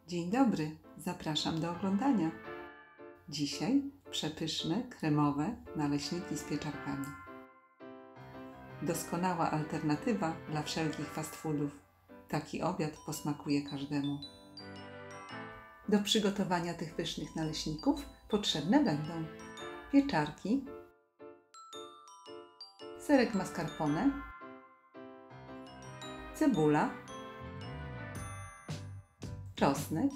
Dzień dobry, zapraszam do oglądania. Dzisiaj przepyszne, kremowe naleśniki z pieczarkami. Doskonała alternatywa dla wszelkich fast foodów. Taki obiad posmakuje każdemu. Do przygotowania tych pysznych naleśników potrzebne będą pieczarki, serek mascarpone, cebula, czosnek,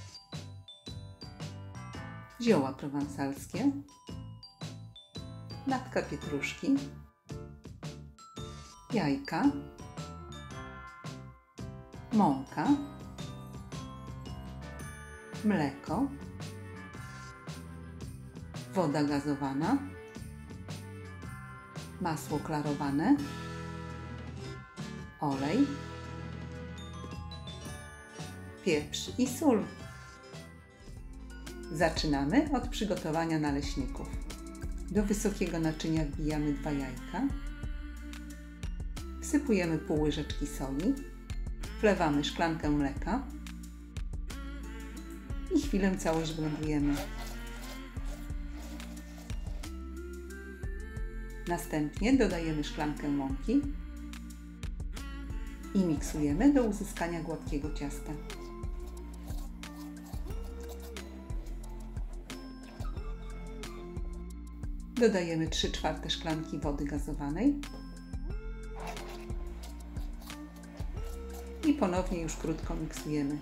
zioła prowansalskie, natka pietruszki, jajka, mąka, mleko, woda gazowana, masło klarowane, olej, pieprz i sól. Zaczynamy od przygotowania naleśników. Do wysokiego naczynia wbijamy 2 jajka, wsypujemy pół łyżeczki soli, wlewamy szklankę mleka i chwilę całość blendujemy. Następnie dodajemy szklankę mąki i miksujemy do uzyskania gładkiego ciasta. Dodajemy 3/4 szklanki wody gazowanej i ponownie już krótko miksujemy.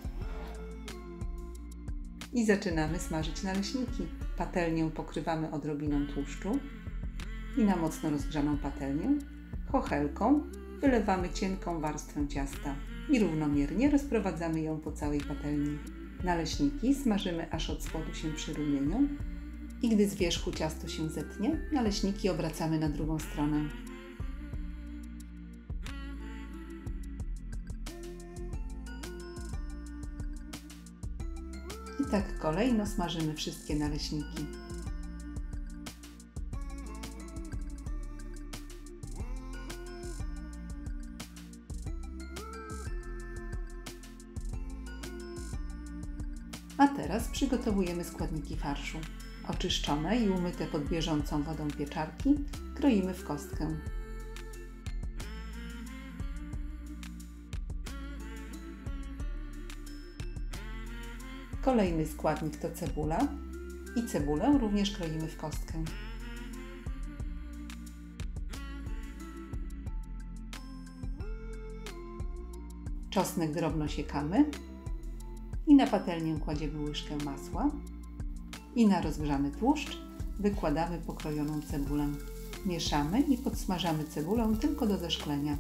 I zaczynamy smażyć naleśniki. Patelnię pokrywamy odrobiną tłuszczu i na mocno rozgrzaną patelnię chochelką wylewamy cienką warstwę ciasta i równomiernie rozprowadzamy ją po całej patelni. Naleśniki smażymy, aż od spodu się przyrumienią i gdy z wierzchu ciasto się zetnie, naleśniki obracamy na drugą stronę. I tak kolejno smażymy wszystkie naleśniki. A teraz przygotowujemy składniki farszu. Oczyszczone i umyte pod bieżącą wodą pieczarki kroimy w kostkę. Kolejny składnik to cebula i cebulę również kroimy w kostkę. Czosnek drobno siekamy i na patelnię kładziemy łyżkę masła i na rozgrzany tłuszcz wykładamy pokrojoną cebulę. Mieszamy i podsmażamy cebulę tylko do zeszklenia.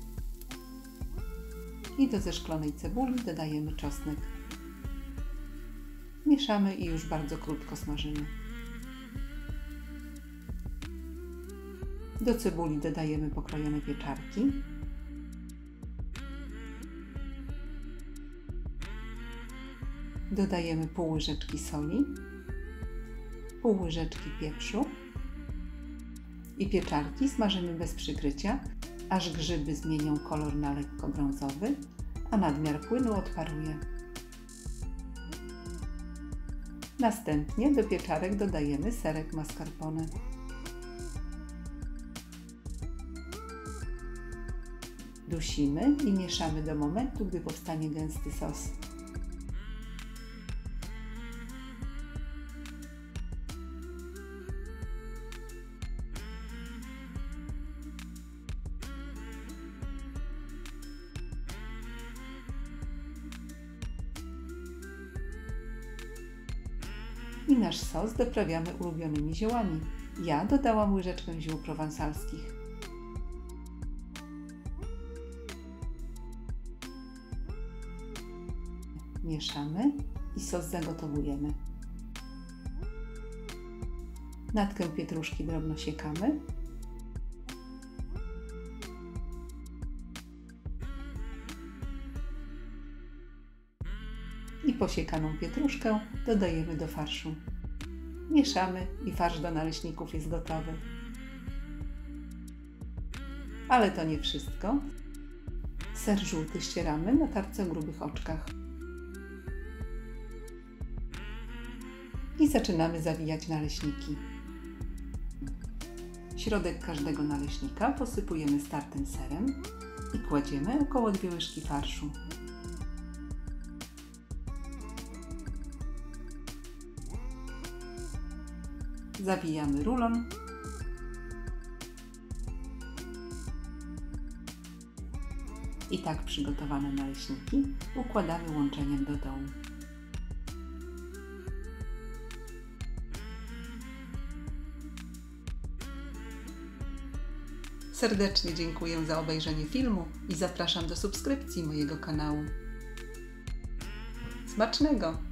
I do zeszklonej cebuli dodajemy czosnek. Mieszamy i już bardzo krótko smażymy. Do cebuli dodajemy pokrojone pieczarki. Dodajemy pół łyżeczki soli, pół łyżeczki pieprzu i pieczarki smażymy bez przykrycia, aż grzyby zmienią kolor na lekko brązowy, a nadmiar płynu odparuje. Następnie do pieczarek dodajemy serek mascarpone. Dusimy i mieszamy do momentu, gdy powstanie gęsty sos. I nasz sos doprawiamy ulubionymi ziołami. Ja dodałam łyżeczkę ziół prowansalskich. Mieszamy i sos zagotowujemy. Natkę pietruszki drobno siekamy. I posiekaną pietruszkę dodajemy do farszu. Mieszamy i farsz do naleśników jest gotowy. Ale to nie wszystko. Ser żółty ścieramy na tarce o grubych oczkach. i zaczynamy zawijać naleśniki. Środek każdego naleśnika posypujemy startym serem i kładziemy około 2 łyżki farszu. Zawijamy rulon i tak przygotowane naleśniki układamy łączeniem do dołu. Serdecznie dziękuję za obejrzenie filmu i zapraszam do subskrypcji mojego kanału. Smacznego!